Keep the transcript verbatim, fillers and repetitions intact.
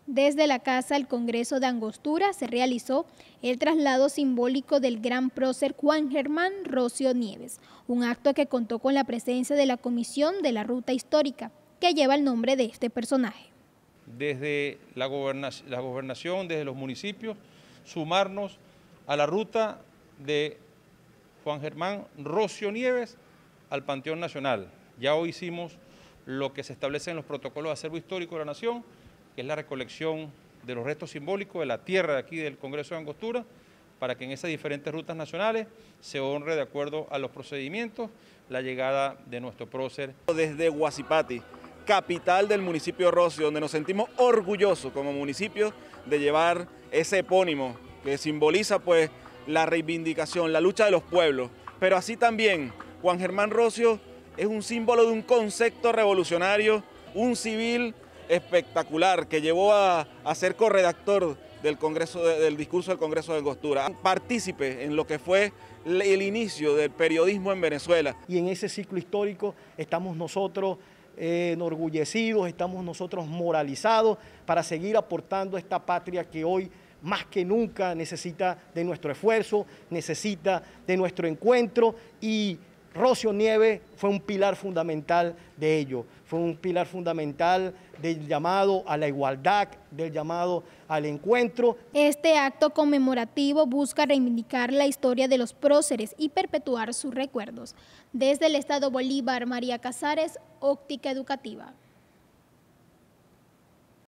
Desde la Casa del Congreso de Angostura se realizó el traslado simbólico del gran prócer Juan Germán Rocio Nieves, un acto que contó con la presencia de la Comisión de la Ruta Histórica, que lleva el nombre de este personaje. Desde la gobernación, la gobernación, desde los municipios, sumarnos a la ruta de Juan Germán Rocio Nieves al Panteón Nacional. Ya hoy hicimos lo que se establece en los protocolos de acervo histórico de la Nación, que es la recolección de los restos simbólicos de la tierra de aquí del Congreso de Angostura, para que en esas diferentes rutas nacionales se honre de acuerdo a los procedimientos la llegada de nuestro prócer. Desde Huasipati, capital del municipio de Rocio, donde nos sentimos orgullosos como municipio de llevar ese epónimo que simboliza pues la reivindicación, la lucha de los pueblos, pero así también Juan Germán Rocio es un símbolo de un concepto revolucionario, un civil espectacular que llevó a, a ser corredactor del, Congreso, del discurso del Congreso de Angostura, partícipe en lo que fue el inicio del periodismo en Venezuela. Y en ese ciclo histórico estamos nosotros eh, enorgullecidos, estamos nosotros moralizados para seguir aportando a esta patria que hoy más que nunca necesita de nuestro esfuerzo, necesita de nuestro encuentro, y Rocio Nieves fue un pilar fundamental de ello, fue un pilar fundamental del llamado a la igualdad, del llamado al encuentro. Este acto conmemorativo busca reivindicar la historia de los próceres y perpetuar sus recuerdos. Desde el Estado Bolívar, María Casares, Óptica Educativa.